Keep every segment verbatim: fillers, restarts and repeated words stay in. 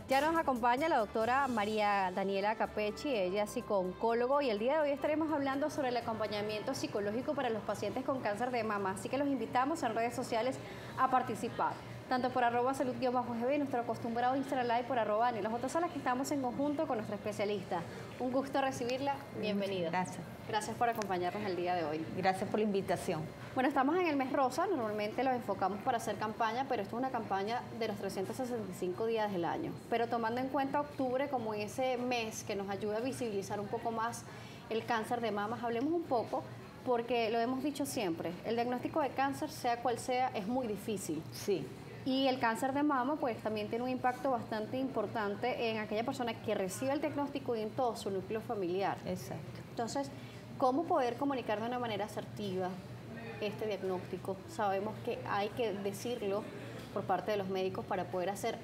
Ya nos acompaña la doctora María Daniela Capecchi, ella es psico-oncólogo, y el día de hoy estaremos hablando sobre el acompañamiento psicológico para los pacientes con cáncer de mama, así que los invitamos en redes sociales a participar, tanto por arroba salud-gb y nuestro acostumbrado Instagram Live por arroba Daniela J. Salas, que estamos en conjunto con nuestra especialista. Un gusto recibirla, bienvenida. Gracias. Gracias por acompañarnos el día de hoy. Gracias por la invitación. Bueno, estamos en el mes rosa, normalmente lo enfocamos para hacer campaña, pero esto es una campaña de los trescientos sesenta y cinco días del año. Pero tomando en cuenta octubre como ese mes que nos ayuda a visibilizar un poco más el cáncer de mamas, hablemos un poco, porque lo hemos dicho siempre, el diagnóstico de cáncer, sea cual sea, es muy difícil. Sí. Y el cáncer de mama pues también tiene un impacto bastante importante en aquella persona que recibe el diagnóstico y en todo su núcleo familiar. Exacto. Entonces, ¿cómo poder comunicar de una manera asertiva este diagnóstico? Sabemos que hay que decirlo por parte de los médicos para poder hacer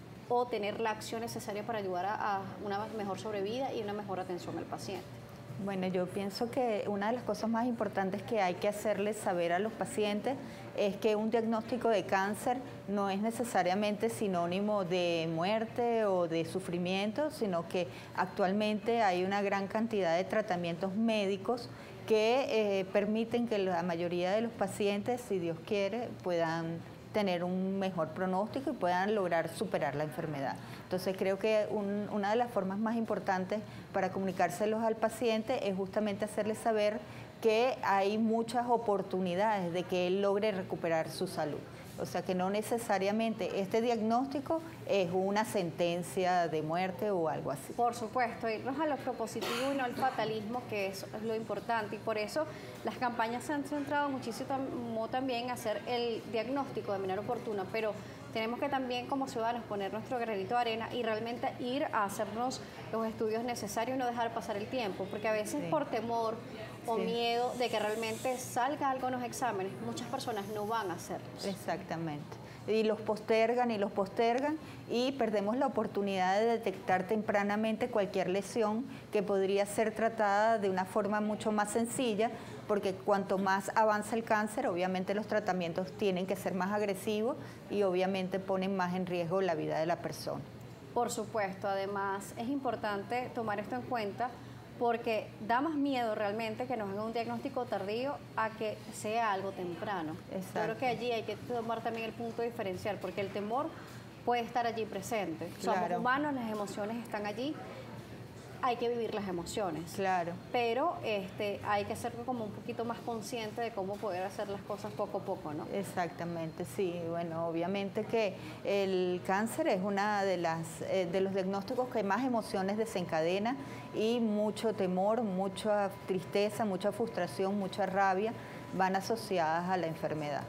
o tener la acción necesaria para ayudar a, a una mejor sobrevida y una mejor atención al paciente. Bueno, yo pienso que una de las cosas más importantes que hay que hacerles saber a los pacientes es que un diagnóstico de cáncer no es necesariamente sinónimo de muerte o de sufrimiento, sino que actualmente hay una gran cantidad de tratamientos médicos que eh, permiten que la mayoría de los pacientes, si Dios quiere, puedan tener un mejor pronóstico y puedan lograr superar la enfermedad. Entonces creo que un, una de las formas más importantes para comunicárselos al paciente es justamente hacerle saber que hay muchas oportunidades de que él logre recuperar su salud. O sea que no necesariamente este diagnóstico es una sentencia de muerte o algo así. Por supuesto, irnos a lo propositivo y no al fatalismo, que eso es lo importante, y por eso las campañas se han centrado muchísimo también en hacer el diagnóstico de manera oportuna, pero tenemos que también como ciudadanos poner nuestro granito de arena y realmente ir a hacernos los estudios necesarios y no dejar pasar el tiempo, porque a veces sí, por temor o sí, miedo de que realmente salga algo en los exámenes, muchas personas no van a hacerlos. Exactamente. Y los postergan y los postergan y perdemos la oportunidad de detectar tempranamente cualquier lesión que podría ser tratada de una forma mucho más sencilla, porque cuanto más avanza el cáncer, obviamente los tratamientos tienen que ser más agresivos y obviamente ponen más en riesgo la vida de la persona. Por supuesto, además es importante tomar esto en cuenta, porque da más miedo realmente que nos hagan un diagnóstico tardío a que sea algo temprano. Exacto. Yo creo que allí hay que tomar también el punto diferencial, porque el temor puede estar allí presente. Claro. Somos humanos, las emociones están allí, hay que vivir las emociones. Claro. Pero este, hay que ser como un poquito más consciente de cómo poder hacer las cosas poco a poco, ¿no? Exactamente, sí. Bueno, obviamente que el cáncer es una de las eh, de los diagnósticos que más emociones desencadena y mucho temor, mucha tristeza, mucha frustración, mucha rabia van asociadas a la enfermedad.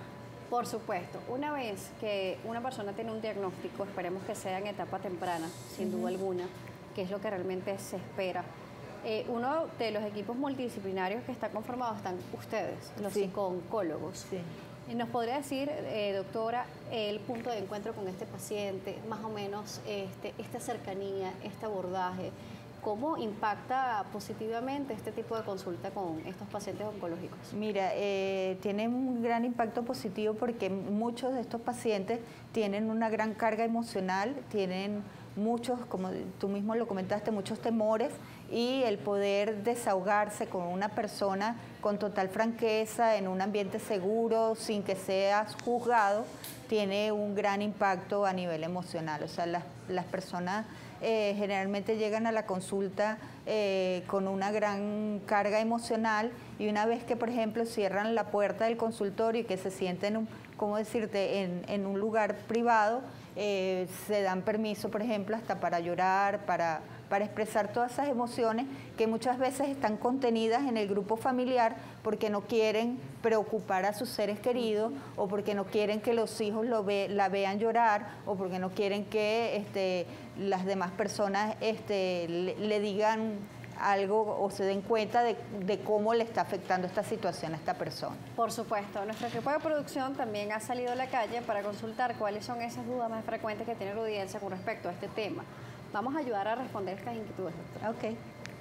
Por supuesto, una vez que una persona tiene un diagnóstico, esperemos que sea en etapa temprana, sin uh-huh. duda alguna, que es lo que realmente se espera. Eh, uno de los equipos multidisciplinarios que está conformado están ustedes, los sí. psico-oncólogos. Sí. ¿Nos podría decir, eh, doctora, el punto de encuentro con este paciente, más o menos este, esta cercanía, este abordaje, cómo impacta positivamente este tipo de consulta con estos pacientes oncológicos? Mira, eh, tiene un gran impacto positivo porque muchos de estos pacientes tienen una gran carga emocional, tienen muchos, como tú mismo lo comentaste, muchos temores, y el poder desahogarse con una persona con total franqueza, en un ambiente seguro, sin que seas juzgado, tiene un gran impacto a nivel emocional. O sea, las, las personas eh, generalmente llegan a la consulta eh, con una gran carga emocional, y una vez que, por ejemplo, cierran la puerta del consultorio y que se sienten, un, ¿cómo decirte?, en, en un lugar privado, eh, se dan permiso, por ejemplo, hasta para llorar, para, para expresar todas esas emociones que muchas veces están contenidas en el grupo familiar porque no quieren preocupar a sus seres queridos, o porque no quieren que los hijos lo ve, la vean llorar, o porque no quieren que este, las demás personas este, le, le digan algo o se den cuenta de, de cómo le está afectando esta situación a esta persona. Por supuesto, nuestro equipo de producción también ha salido a la calle para consultar cuáles son esas dudas más frecuentes que tiene la audiencia con respecto a este tema. Vamos a ayudar a responder estas inquietudes, doctora. Ok.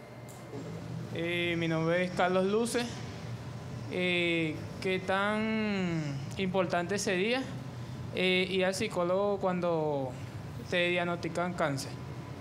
Eh, mi nombre es Carlos Luce. Eh, ¿Qué tan importante sería eh, ir al psicólogo cuando te diagnostican cáncer?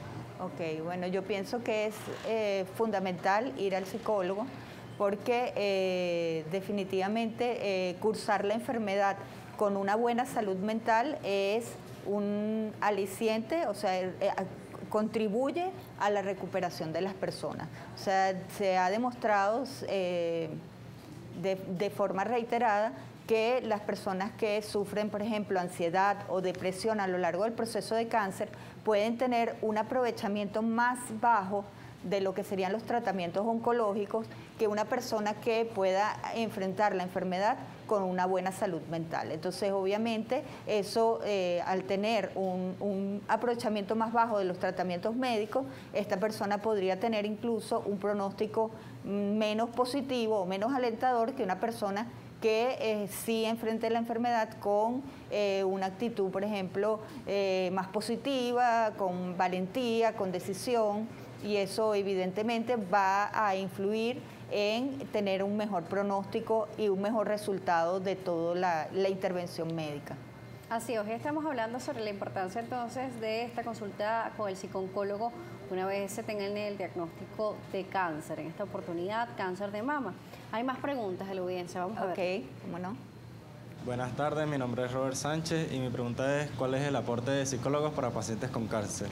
Ok, bueno, yo pienso que es eh, fundamental ir al psicólogo porque eh, definitivamente eh, cursar la enfermedad con una buena salud mental es un aliciente, o sea, eh, contribuye a la recuperación de las personas. O sea, se ha demostrado eh, de, de forma reiterada que las personas que sufren, por ejemplo, ansiedad o depresión a lo largo del proceso de cáncer pueden tener un aprovechamiento más bajo de lo que serían los tratamientos oncológicos que una persona que pueda enfrentar la enfermedad con una buena salud mental. Entonces, obviamente, eso eh, al tener un, un aprovechamiento más bajo de los tratamientos médicos, esta persona podría tener incluso un pronóstico menos positivo o menos alentador que una persona que eh, sí enfrente la enfermedad con eh, una actitud, por ejemplo, eh, más positiva, con valentía, con decisión, y eso evidentemente va a influir en tener un mejor pronóstico y un mejor resultado de toda la, la intervención médica. Así, hoy estamos hablando sobre la importancia entonces de esta consulta con el psicooncólogo una vez se tenga el diagnóstico de cáncer, en esta oportunidad cáncer de mama. Hay más preguntas de la audiencia, vamos a ver. Ok, ¿cómo no? Buenas tardes, mi nombre es Robert Sánchez y mi pregunta es ¿cuál es el aporte de psicólogos para pacientes con cáncer?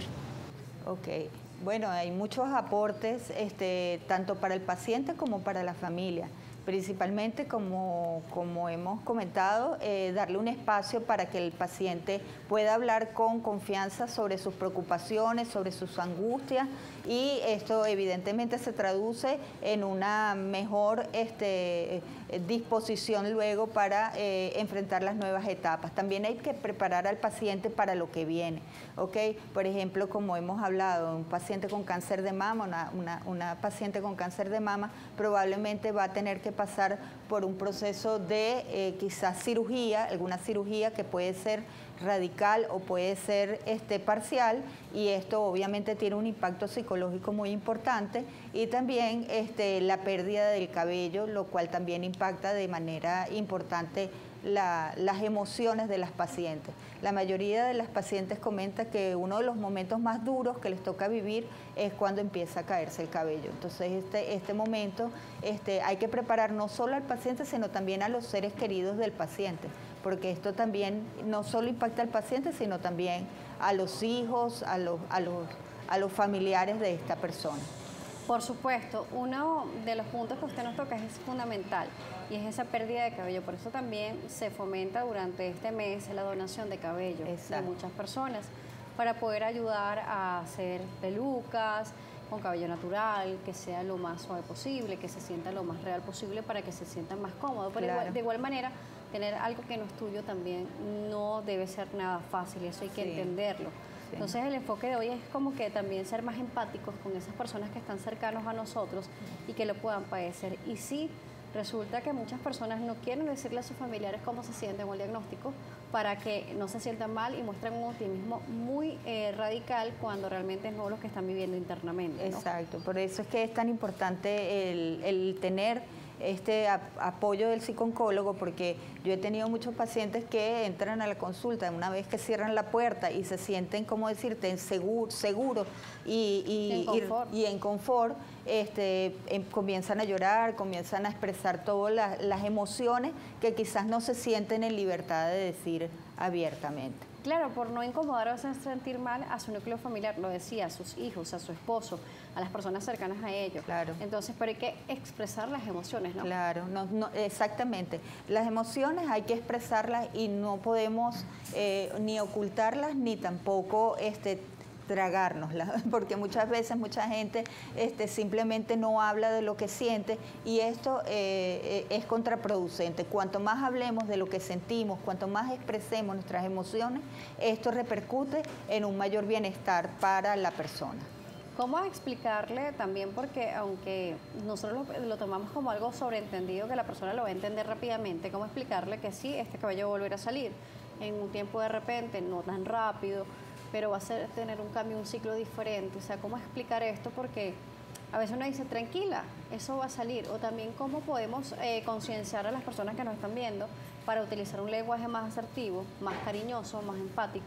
Ok, bueno, hay muchos aportes este, tanto para el paciente como para la familia. Principalmente, como, como hemos comentado, eh, darle un espacio para que el paciente pueda hablar con confianza sobre sus preocupaciones, sobre sus angustias, y esto evidentemente se traduce en una mejor este, disposición luego para eh, enfrentar las nuevas etapas. También hay que preparar al paciente para lo que viene, ¿ok? Por ejemplo, como hemos hablado, un paciente con cáncer de mama, una, una, una paciente con cáncer de mama probablemente va a tener que pasar por un proceso de eh, quizás cirugía, alguna cirugía que puede ser radical o puede ser este, parcial, y esto obviamente tiene un impacto psicológico muy importante, y también este, la pérdida del cabello, lo cual también impacta de manera importante La, las emociones de las pacientes. La mayoría de las pacientes comenta que uno de los momentos más duros que les toca vivir es cuando empieza a caerse el cabello. Entonces este, este momento este, hay que preparar no solo al paciente, sino también a los seres queridos del paciente, porque esto también no solo impacta al paciente, sino también a los hijos, a los, a los, a los familiares de esta persona. Por supuesto, uno de los puntos que usted nos toca es fundamental, y es esa pérdida de cabello. Por eso también se fomenta durante este mes la donación de cabello. Exacto. De muchas personas, para poder ayudar a hacer pelucas con cabello natural, que sea lo más suave posible, que se sienta lo más real posible para que se sientan más cómodos. Pero claro, igual, de igual manera, tener algo que no es tuyo también no debe ser nada fácil, eso hay que sí. entenderlo. Sí. Entonces el enfoque de hoy es como que también ser más empáticos con esas personas que están cercanos a nosotros y que lo puedan padecer. Y sí, resulta que muchas personas no quieren decirle a sus familiares cómo se sienten con el diagnóstico para que no se sientan mal, y muestran un optimismo muy eh, radical cuando realmente no lo que están viviendo internamente, ¿no? Exacto, por eso es que es tan importante el, el tener este apoyo del psicooncólogo, porque yo he tenido muchos pacientes que entran a la consulta una vez que cierran la puerta y se sienten, como decirte, en seguro, seguros y, y, en confort, y, y en confort este, em, comienzan a llorar, comienzan a expresar todas las, las emociones que quizás no se sienten en libertad de decir abiertamente. Claro, por no incomodar o hacer sentir mal a su núcleo familiar, lo decía, a sus hijos, a su esposo, a las personas cercanas a ellos. Claro. Entonces, pero hay que expresar las emociones, ¿no? Claro, no, no, exactamente. Las emociones hay que expresarlas y no podemos eh, ni ocultarlas ni tampoco este, tragárnoslas, porque muchas veces mucha gente este, simplemente no habla de lo que siente, y esto eh, es contraproducente. Cuanto más hablemos de lo que sentimos, cuanto más expresemos nuestras emociones, esto repercute en un mayor bienestar para la persona. ¿Cómo explicarle también? Porque aunque nosotros lo, lo tomamos como algo sobreentendido, que la persona lo va a entender rápidamente, ¿cómo explicarle que sí, este cabello va a volver a salir en un tiempo de repente, no tan rápido, pero va a ser, tener un cambio, un ciclo diferente? O sea, ¿cómo explicar esto? Porque a veces uno dice, tranquila, eso va a salir. O también, ¿cómo podemos eh, concienciar a las personas que nos están viendo para utilizar un lenguaje más asertivo, más cariñoso, más empático,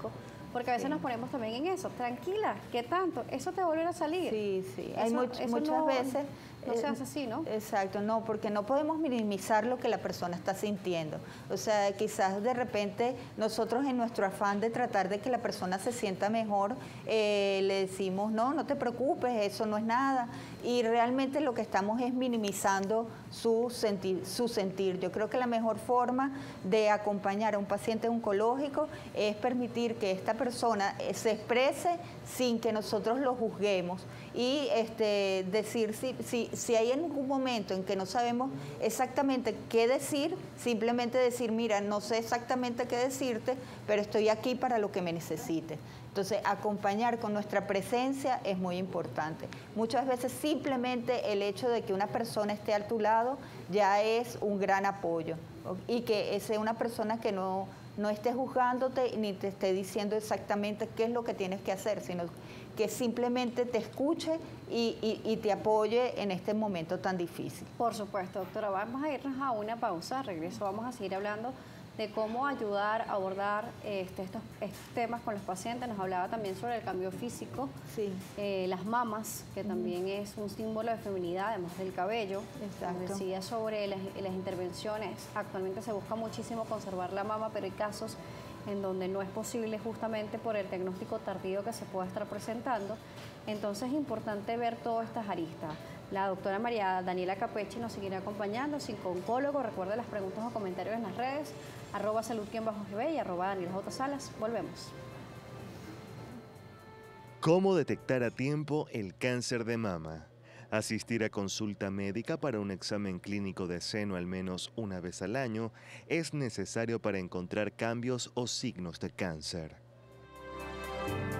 Porque a veces Sí. nos ponemos también en eso, tranquila, ¿qué tanto? Eso te va a volver a salir. Sí, sí. Hay Eso- much- eso muchas no- veces... no se eh, hace así, ¿no? Exacto, no, porque no podemos minimizar lo que la persona está sintiendo. O sea, quizás de repente nosotros en nuestro afán de tratar de que la persona se sienta mejor, eh, le decimos, no, no te preocupes, eso no es nada. Y realmente lo que estamos es minimizando su sentir, su sentir. Yo creo que la mejor forma de acompañar a un paciente oncológico es permitir que esta persona eh, se exprese sin que nosotros lo juzguemos y este, decir si, si, si hay en algún momento en que no sabemos exactamente qué decir, simplemente decir, mira, no sé exactamente qué decirte, pero estoy aquí para lo que me necesites. Entonces, acompañar con nuestra presencia es muy importante. Muchas veces simplemente el hecho de que una persona esté a tu lado ya es un gran apoyo, ¿ok? Y que sea una persona que no, no esté juzgándote ni te esté diciendo exactamente qué es lo que tienes que hacer, sino que simplemente te escuche y, y, y te apoye en este momento tan difícil. Por supuesto, doctora. Vamos a irnos a una pausa. Regreso, vamos a seguir hablando de cómo ayudar a abordar este, estos, estos temas con los pacientes. Nos hablaba también sobre el cambio físico, Sí. eh, las mamas, que también es un símbolo de feminidad, además del cabello. Exacto. Nos decía sobre las, las intervenciones. Actualmente se busca muchísimo conservar la mama, pero hay casos en donde no es posible justamente por el diagnóstico tardío que se pueda estar presentando. Entonces es importante ver todas estas aristas. La doctora María Daniela Capecchi nos seguirá acompañando, psicooncólogo. Recuerde las preguntas o comentarios en las redes, arroba salud-gb y arroba Daniela J. Salas. Volvemos. ¿Cómo detectar a tiempo el cáncer de mama? Asistir a consulta médica para un examen clínico de seno al menos una vez al año es necesario para encontrar cambios o signos de cáncer.